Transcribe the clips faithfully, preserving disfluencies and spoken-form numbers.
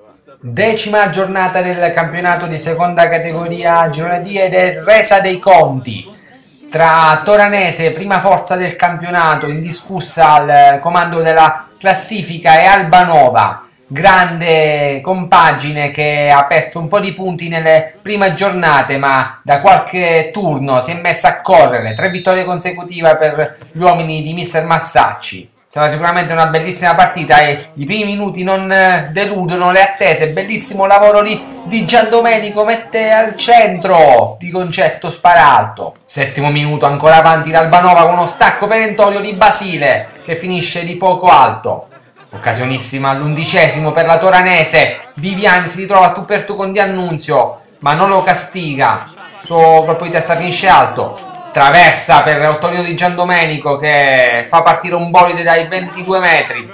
Decima giornata del campionato di seconda categoria girone D ed è resa dei conti tra Toranese, prima forza del campionato, indiscussa al comando della classifica, e Albanova, grande compagine che ha perso un po' di punti nelle prime giornate, ma da qualche turno si è messa a correre. Tre vittorie consecutive per gli uomini di mister Massacci. Sarà sicuramente una bellissima partita e i primi minuti non deludono le attese. Bellissimo lavoro lì di Giandomenico, mette al centro di Concetto, spara alto. Settimo minuto, ancora avanti l'Albanova con uno stacco perentorio di Basile che finisce di poco alto. Occasionissima all'undicesimo per la Toranese. Viviani si ritrova a tu per tu con D'Annunzio, ma non lo castiga. Il suo colpo di testa finisce alto. Traversa per Ottolino di Giandomenico che fa partire un bolide dai ventidue metri.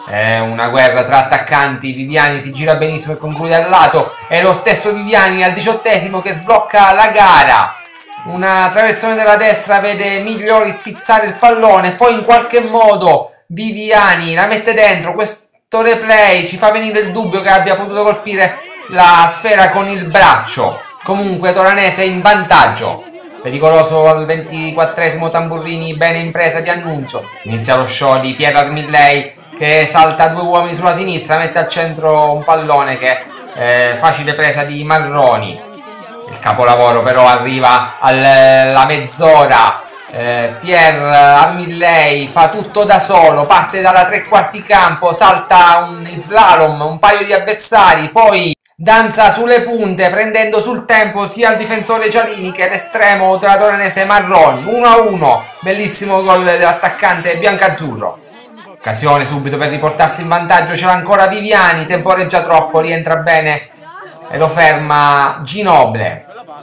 È una guerra tra attaccanti. Viviani si gira benissimo e conclude al lato. È lo stesso Viviani al diciottesimo che sblocca la gara. Una traversione della destra vede Migliori spizzare il pallone, poi in qualche modo Viviani la mette dentro. Questo replay ci fa venire il dubbio che abbia potuto colpire la sfera con il braccio. Comunque Toranese in vantaggio. Pericoloso al ventiquattresimo Tamburrini, bene impresa di Annunzio. Inizia lo show di Pier Armillei che salta due uomini sulla sinistra, mette al centro un pallone che è facile presa di Marroni. Il capolavoro però arriva alla mezz'ora. Eh, Pier Armillei fa tutto da solo, parte dalla tre quarti campo, salta un slalom, un paio di avversari, poi danza sulle punte prendendo sul tempo sia il difensore Cialini che l'estremo della Toranese Marroni. Uno a uno, bellissimo gol dell'attaccante biancazzurro. Occasione subito per riportarsi in vantaggio, c'era ancora Viviani, temporeggia troppo, rientra bene e lo ferma Ginoble.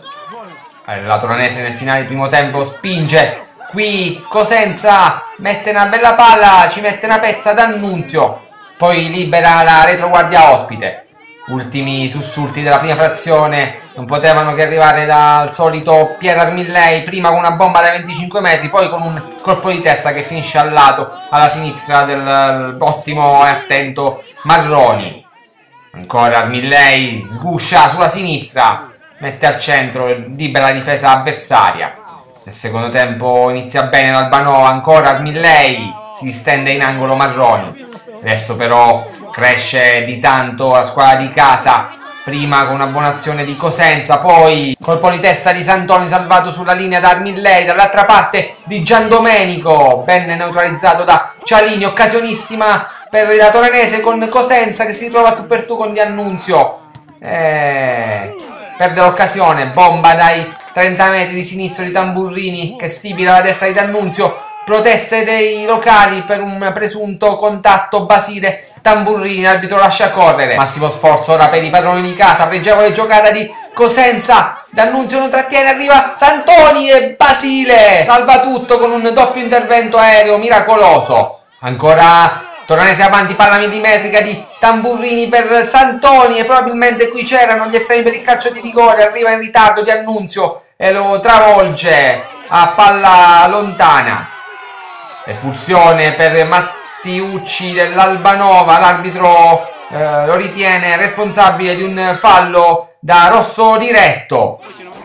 La Toranese nel finale del primo tempo spinge. Qui Cosenza mette una bella palla, ci mette una pezza D'Annunzio, poi libera la retroguardia ospite. Ultimi sussulti della prima frazione non potevano che arrivare dal solito Pier Armillei, prima con una bomba da venticinque metri, poi con un colpo di testa che finisce al lato alla sinistra dell'ottimo e attento Marroni. Ancora Armillei sguscia sulla sinistra, mette al centro, libera la difesa avversaria. Nel secondo tempo inizia bene l'Albanova, ancora Armillei, si stende in angolo Marroni. Adesso però cresce di tanto la squadra di casa, prima con una buona azione di Cosenza, poi colpo di testa di Santoni salvato sulla linea da Armillei, dall'altra parte di Giandomenico, ben neutralizzato da Cialini. Occasionissima per la Toranese con Cosenza che si ritrova tu per tu con D'Annunzio. Eh, perde l'occasione, bomba dai trenta metri di sinistro di Tamburrini che stipila la destra di D'Annunzio. Proteste dei locali per un presunto contatto Basile Tamburrini, l'arbitro lascia correre. Massimo sforzo ora per i padroni di casa, pregevole giocata di Cosenza, D'Annunzio non trattiene, arriva Santoni e Basile salva tutto con un doppio intervento aereo miracoloso. Ancora Toranese avanti, palla millimetrica di Tamburrini per Santoni e probabilmente qui c'erano gli estremi per il calcio di rigore. Arriva in ritardo D'Annunzio e lo travolge a palla lontana. Espulsione per Mattiucci dell'Albanova, l'arbitro eh, lo ritiene responsabile di un fallo da rosso diretto.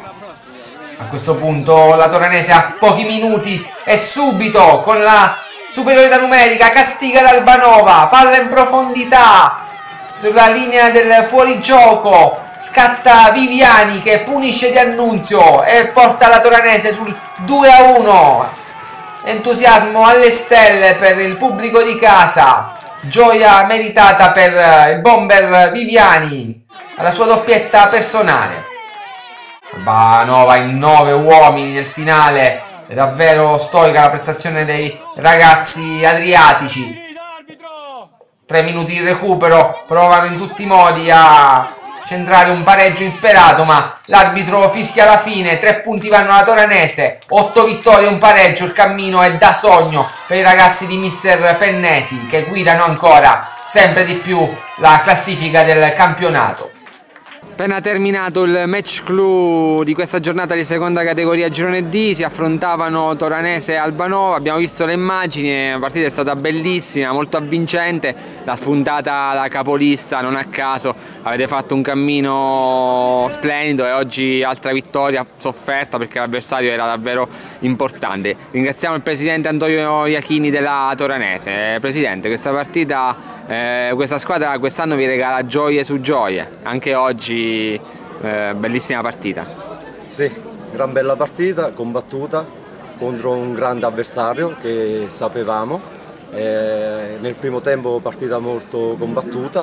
A questo punto la Toranese ha pochi minuti e subito con la superiorità numerica castiga l'Albanova, palla in profondità sulla linea del fuorigioco, scatta Viviani che punisce D'Annunzio e porta la Toranese sul due a uno. Entusiasmo alle stelle per il pubblico di casa, gioia meritata per il bomber Viviani alla sua doppietta personale. Albanova in nove uomini nel finale, è davvero stoica la prestazione dei ragazzi adriatici. Tre minuti di recupero, provano in tutti i modi a centrare un pareggio insperato, ma l'arbitro fischia alla fine. Tre punti vanno alla Toranese, otto vittorie e un pareggio. Il cammino è da sogno per i ragazzi di mister Pennesi che guidano ancora sempre di più la classifica del campionato. Appena terminato il match clou di questa giornata di seconda categoria girone D, si affrontavano Toranese e Albanova, abbiamo visto le immagini, la partita è stata bellissima, molto avvincente, la spuntata la capolista, non a caso avete fatto un cammino splendido e oggi altra vittoria sofferta perché l'avversario era davvero importante. Ringraziamo il presidente Antonio Iachini della Toranese. Presidente, questa partita, eh, questa squadra quest'anno vi regala gioie su gioie, anche oggi Eh, bellissima partita. Sì, gran bella partita, combattuta contro un grande avversario che sapevamo. Eh, nel primo tempo partita molto combattuta,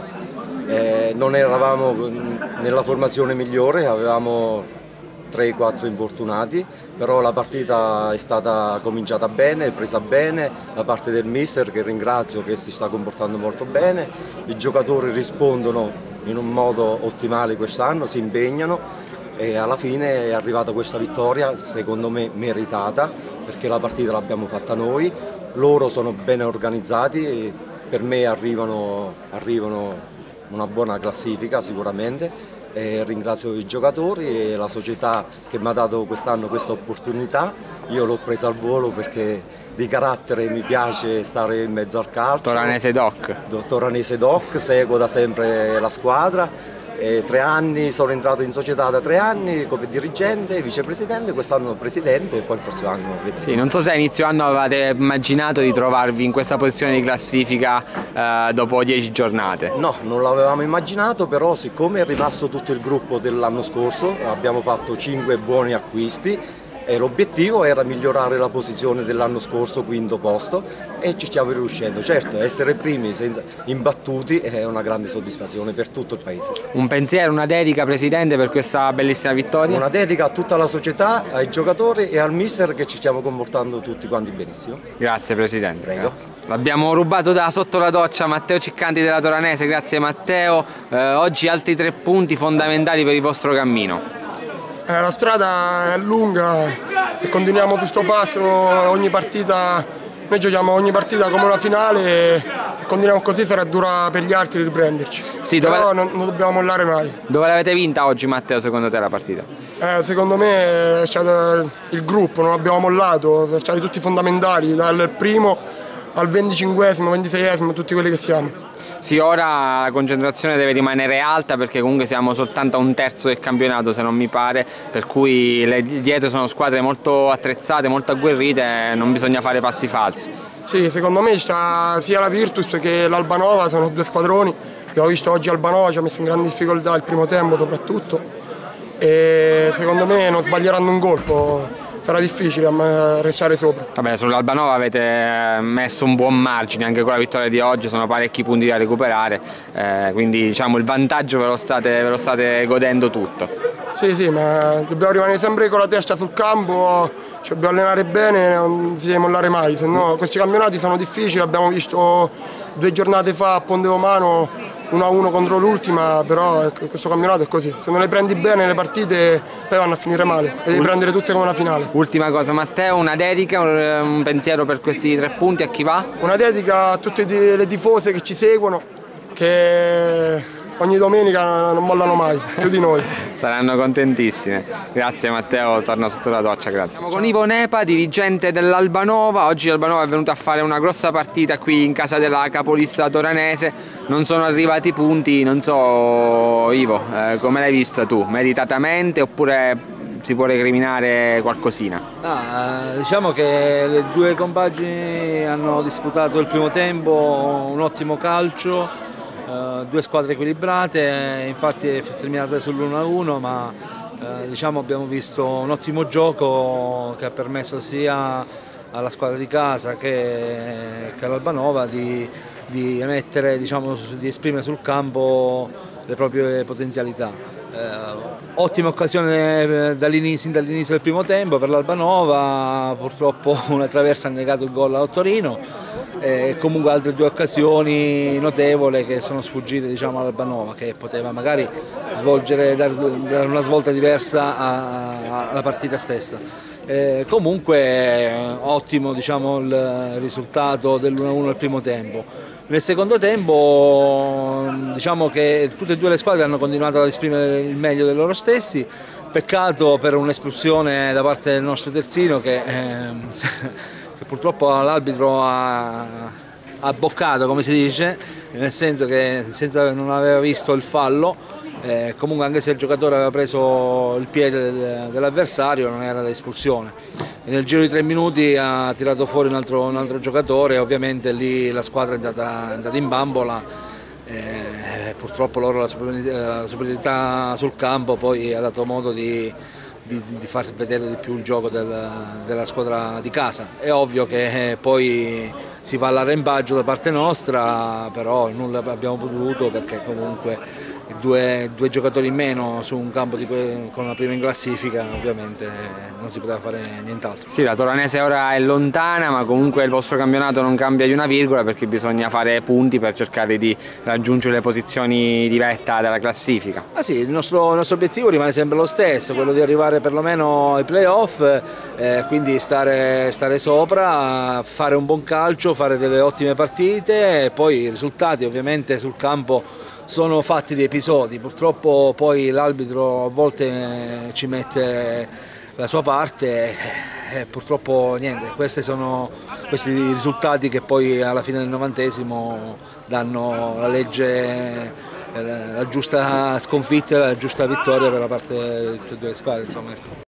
eh, non eravamo nella formazione migliore, avevamo tre quattro infortunati, però la partita è stata cominciata bene, presa bene da parte del mister, che ringrazio, che si sta comportando molto bene. I giocatori rispondono in un modo ottimale quest'anno, si impegnano e alla fine è arrivata questa vittoria, secondo me meritata, perché la partita l'abbiamo fatta noi, loro sono ben organizzati e per me arrivano, arrivano una buona classifica sicuramente. E ringrazio i giocatori e la società che mi ha dato quest'anno questa opportunità. Io l'ho presa al volo perché di carattere mi piace stare in mezzo al calcio. Toranese Doc. Toranese Doc, seguo da sempre la squadra. E tre anni, sono entrato in società da tre anni come dirigente, vicepresidente, quest'anno presidente e poi il prossimo anno vedremo. Sì, non so se a inizio anno avevate immaginato di trovarvi in questa posizione di classifica eh, dopo dieci giornate. No, non l'avevamo immaginato, però siccome è rimasto tutto il gruppo dell'anno scorso, abbiamo fatto cinque buoni acquisti e l'obiettivo era migliorare la posizione dell'anno scorso, quinto posto, e ci stiamo riuscendo. Certo, essere primi senza imbattuti è una grande soddisfazione per tutto il paese. Un pensiero, una dedica, Presidente, per questa bellissima vittoria? Una dedica a tutta la società, ai giocatori e al mister, che ci stiamo comportando tutti quanti benissimo. Grazie Presidente. Prego. L'abbiamo rubato da sotto la doccia Matteo Ciccanti della Toranese, grazie Matteo. Eh, oggi altri tre punti fondamentali per il vostro cammino. Eh, la strada è lunga, se continuiamo su questo passo ogni partita, noi giochiamo ogni partita come una finale, se continuiamo così sarà dura per gli altri riprenderci, sì, dove però non, non dobbiamo mollare mai. Dove l'avete vinta oggi Matteo, secondo te la partita? Eh, secondo me è stato il gruppo, non abbiamo mollato, sono stati tutti fondamentali, dal primo al venticinquesimo, ventiseiesimo, tutti quelli che siamo. Sì, ora la concentrazione deve rimanere alta perché comunque siamo soltanto a un terzo del campionato, se non mi pare, per cui le, dietro sono squadre molto attrezzate, molto agguerrite, non bisogna fare passi falsi. Sì, secondo me sta sia la Virtus che l'Albanova, sono due squadroni, abbiamo visto oggi Albanova ci ha messo in grande difficoltà il primo tempo soprattutto e secondo me non sbaglieranno un colpo. Sarà difficile restare sopra. Vabbè, sull'Albanova avete messo un buon margine, anche con la vittoria di oggi sono parecchi punti da recuperare, eh, quindi diciamo il vantaggio ve lo, state, ve lo state godendo tutto. Sì, sì, ma dobbiamo rimanere sempre con la testa sul campo, ci dobbiamo allenare bene, non si deve mollare mai, se no questi campionati sono difficili, abbiamo visto due giornate fa a Ponte Romano uno a uno contro l'ultima, però questo campionato è così, se non le prendi bene le partite poi vanno a finire male, le devi prendere tutte come una finale. Ultima cosa Matteo, una dedica, un pensiero per questi tre punti, a chi va? Una dedica a tutte le tifose che ci seguono, che ogni domenica non mollano mai, più di noi. Saranno contentissime. Grazie Matteo, torna sotto la doccia, grazie. Siamo con Ivo Nepa, dirigente dell'Albanova. Oggi l'Albanova è venuta a fare una grossa partita qui in casa della capolista toranese. Non sono arrivati punti, non so Ivo, eh, come l'hai vista tu? Meritatamente oppure si può recriminare qualcosina? Ah, diciamo che le due compagini hanno disputato il primo tempo un ottimo calcio. Uh, due squadre equilibrate, infatti è terminata sull'uno a uno, ma uh, diciamo abbiamo visto un ottimo gioco che ha permesso sia alla squadra di casa che, che all'Albanova di, di, emettere, diciamo, di esprimere sul campo le proprie potenzialità. Uh, ottima occasione dall'inizio, dall'inizio del primo tempo per l'Albanova, purtroppo una traversa ha negato il gol al Torino. E comunque altre due occasioni notevoli che sono sfuggite, diciamo, all'Albanova, che poteva magari svolgere, dare, dare una svolta diversa alla partita stessa. Eh, comunque ottimo, diciamo, il risultato dell'uno a uno al primo tempo. Nel secondo tempo diciamo che tutte e due le squadre hanno continuato ad esprimere il meglio di loro stessi, peccato per un'espulsione da parte del nostro terzino che, eh, che purtroppo l'arbitro ha, ha boccato, come si dice, nel senso che senza, non aveva visto il fallo, eh, comunque anche se il giocatore aveva preso il piede del, dell'avversario non era da espulsione. E nel giro di tre minuti ha tirato fuori un altro, un altro giocatore e ovviamente lì la squadra è andata, è andata in bambola, eh, purtroppo loro la superiorità, la superiorità sul campo poi ha dato modo di, di, di far vedere di più il gioco del, della squadra di casa. È ovvio che eh, poi si va all'arrembaggio da parte nostra, però nulla abbiamo potuto perché comunque Due, due giocatori in meno su un campo di, con la prima in classifica, ovviamente non si poteva fare nient'altro. Sì, la Toranese ora è lontana, ma comunque il vostro campionato non cambia di una virgola perché bisogna fare punti per cercare di raggiungere le posizioni di vetta della classifica. Ah sì, il nostro, il nostro obiettivo rimane sempre lo stesso, quello di arrivare perlomeno ai playoff, eh, quindi stare, stare sopra, fare un buon calcio, fare delle ottime partite e poi i risultati ovviamente sul campo sono fatti di episodi, purtroppo poi l'arbitro a volte ci mette la sua parte e purtroppo niente, questi sono questi risultati che poi alla fine del novantesimo danno la legge, la giusta sconfitta e la giusta vittoria per la parte di tutte e due le squadre. Insomma.